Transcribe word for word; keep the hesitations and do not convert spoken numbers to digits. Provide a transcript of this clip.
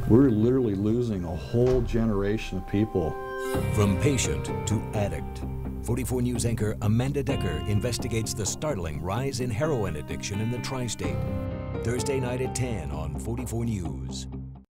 We're literally losing a whole generation of people. From patient to addict, forty-four News anchor Amanda Decker investigates the startling rise in heroin addiction in the tri-state. Thursday night at ten on forty-four News.